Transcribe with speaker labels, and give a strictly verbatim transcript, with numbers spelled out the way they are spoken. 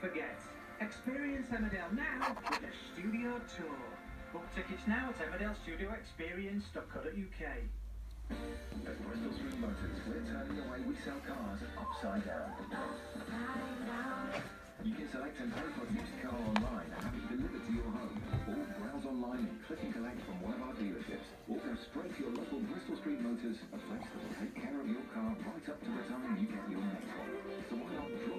Speaker 1: forget. Experience Emmerdale now with a studio tour. Book tickets now at emmerdale studio experience dot co dot uk.
Speaker 2: At Bristol Street Motors, we're turning the way we sell cars upside down. You can select and pay for a used car online and have it delivered to your home. Or browse online and click and collect from one of our dealerships. Or go straight to your local Bristol Street Motors, a place that will take care of your car right up to the time you get your next one. So why not drop